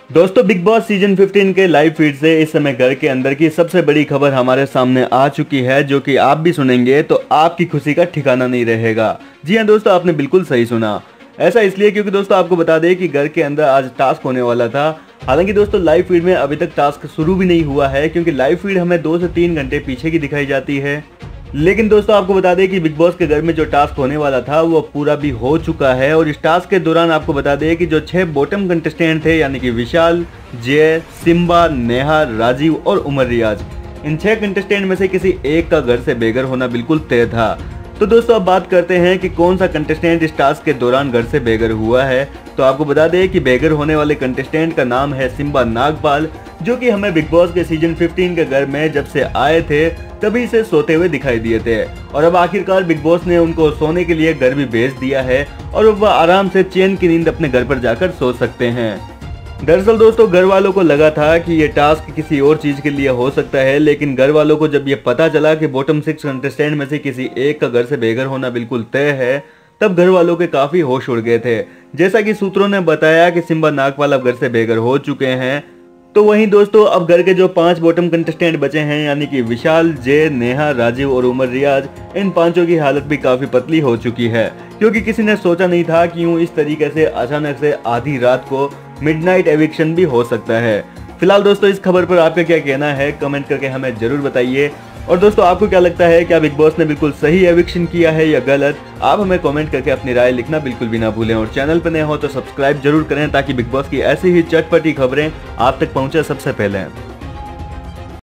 दोस्तों big boss season 15 के live feed से इस समय घर के अंदर की सबसे बड़ी खबर हमारे सामने आ चुकी है, जो कि आप भी सुनेंगे तो आपकी खुशी का ठिकाना नहीं रहेगा। जी हां दोस्तों, आपने बिल्कुल सही सुना। ऐसा इसलिए क्योंकि दोस्तों आपको बता दें कि घर के अंदर आज टास्क होने वाला था। हालांकि दोस्तों लाइव फीड में अभी तक टास्क शुरू भी नहीं हुआ है, क्योंकि लाइव फीड हमें 2 से 3 घंटे पीछे की दिखाई जाती है। लेकिन दोस्तों आपको बता दें कि बिग बॉस के घर में जो टास्क होने वाला था वो पूरा भी हो चुका है। और इस टास्क के दौरान आपको बता दें कि जो 6 बॉटम कंटेस्टेंट थे, यानी कि विशाल, जय, सिम्बा, नेहा, राजीव और उमर रियाज, इन 6 कंटेस्टेंट में से किसी एक का घर से बेघर होना बिल्कुल तय था। तो दोस्तों अब बात करते हैं कि कौन सा कंटेस्टेंट इस टास्क के दौरान घर से बेघर हुआ है। तो आपको बता दें कि बेघर होने वाले कंटेस्टेंट का नाम है सिम्बा नागपाल, जो कि हमें बिग बॉस के सीजन 15 के घर में जब से आए थे तभी से सोते हुए दिखाई दिए थे। और अब आखिरकार बिग बॉस ने उनको सोने के लिए घर भी भेज दिया है और वह आराम से चैन की नींद अपने घर पर जाकर सो सकते हैं। दरअसल दोस्तों घर वालों को लगा था कि ये टास्क किसी और चीज के लिए हो सकता है, लेकिन घर वालों को जब ये पता चला कि बॉटम 6 कंटेस्टेंट में से किसी एक का घर से बेघर होना बिल्कुल तय है, तब घर वालों के काफी होश उड़ गए थे। जैसा कि सूत्रों ने बताया कि सिम्बा नागपाल अब घर से बेघर हो चुके हैं। तो वहीं दोस्तों अब घर के जो 5 बॉटम कंटेस्टेंट बचे हैं, यानी कि विशाल, जय, नेहा, राजीव और उमर रियाज, इन पांचों की हालत भी काफी पतली हो चुकी है, क्योंकि किसी ने सोचा नहीं था कि यूं इस तरीके से अचानक से आधी रात को मिडनाइट एविक्शन भी हो सकता है। फिलहाल दोस्तों इस खबर पर आपका क्या कहना है, कमेंट करके हमें जरूर बताइए। और दोस्तों आपको क्या लगता है, क्या बिग बॉस ने बिल्कुल सही एविक्शन किया है या गलत? आप हमें कमेंट करके अपनी राय लिखना बिल्कुल भी ना भूलें। और चैनल पर नए हो तो सब्सक्राइब जरूर करें, ताकि बिग बॉस की ऐसी ही चटपटी खबरें आप तक पहुंचे सबसे पहले।